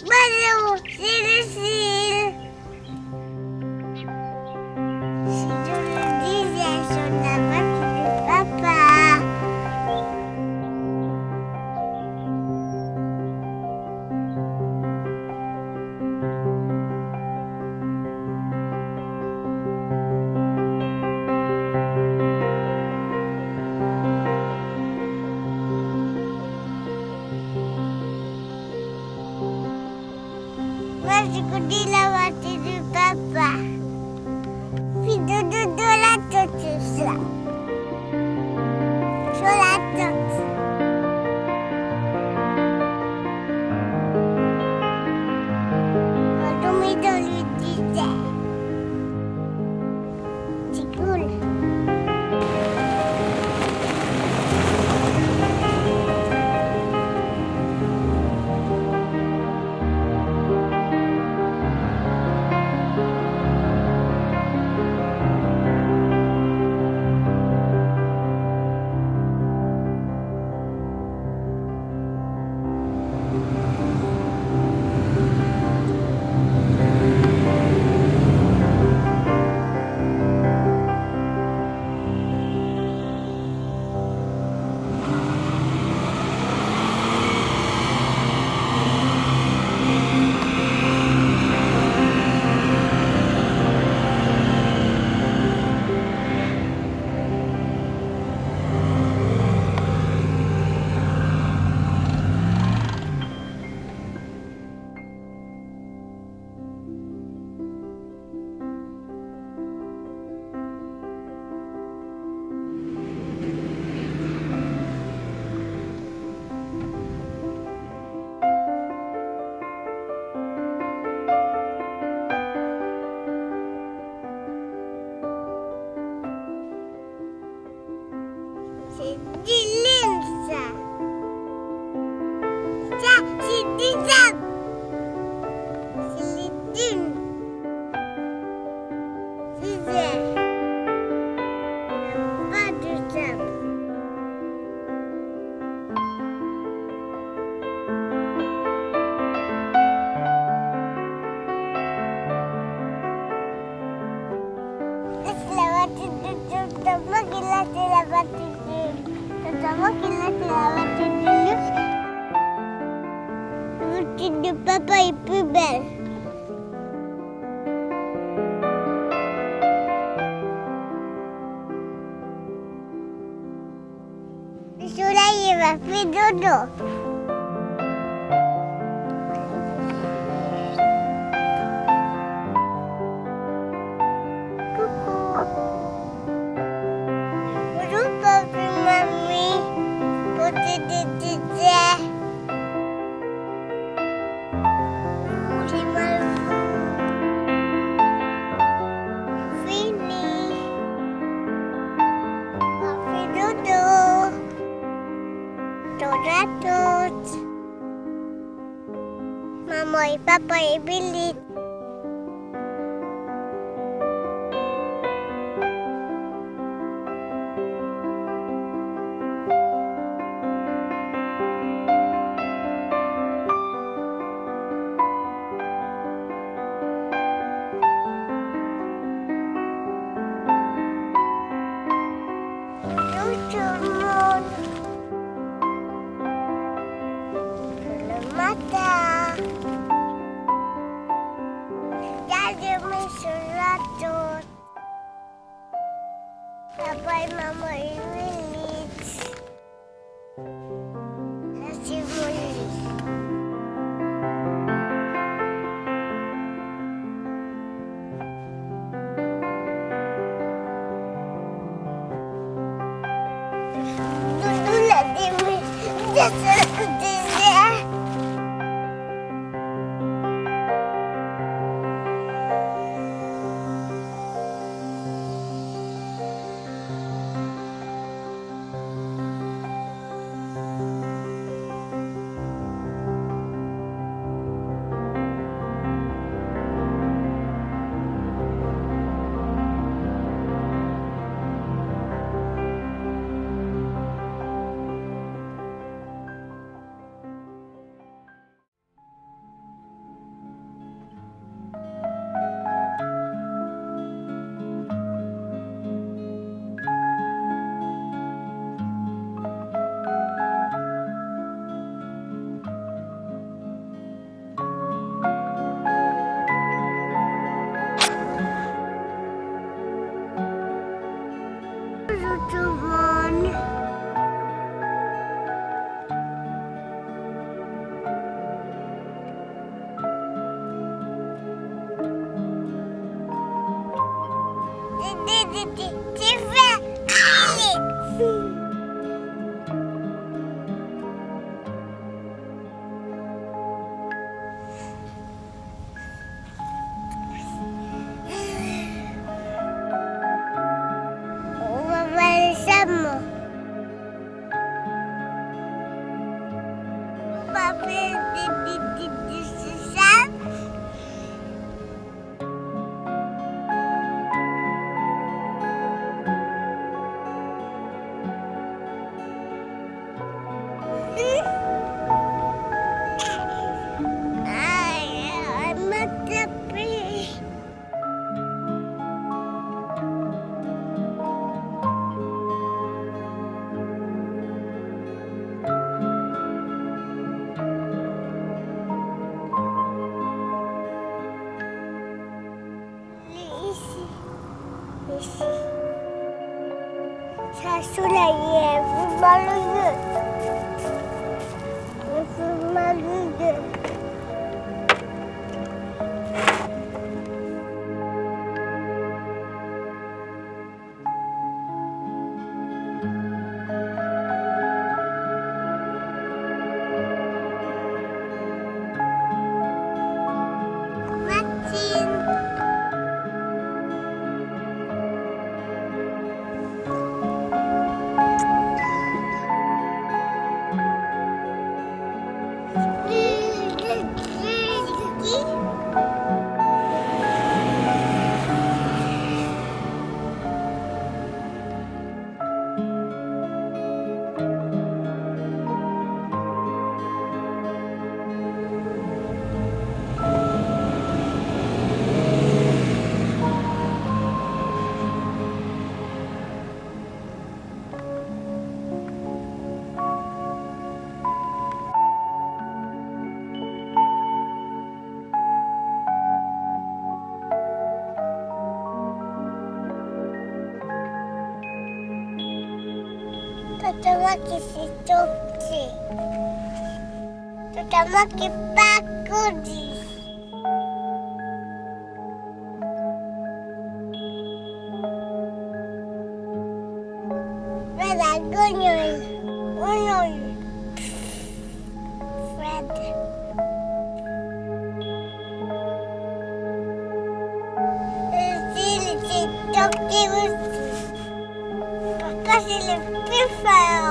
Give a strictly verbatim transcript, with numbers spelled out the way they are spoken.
Balou, c'est le cil. Si je le disais sur la voiture de papa. Moi, je connais la voiture du papa. Puis de de de la tête, ça. Sur la tête. On va tomber dans le désert. C'est cool. C'est du lime, ça. Ça, c'est du sable. C'est les dunes. C'est ça. Pas de sable. C'est la voiture de Totama qui l'a fait la voiture de Totama qui l'a fait la voiture de luxe. La voiture de papa est plus belle. Le soleil il va faire dodo. Bonjour papa et mamie, côté des déserts. J'ai mal fini. On fait dodo. Dodo à toutes. Maman et papa et Billy. Tout le monde. Le matin. Regardez-moi sur la tour. Papa et maman et Willy. Là, c'est mon lit. Doudou l'a aimé. C'est le désert. C'est vrai. Allez. On va voir les saumons. On va faire des des des des sables. Ici. Ça soleil, vous malheureux. Vous malheureux. Terutama ke situ sih. Terutama ke Pakudi. Ada gunung, gunung. Fred. Sini situ terus. Papa c'est le plus fort.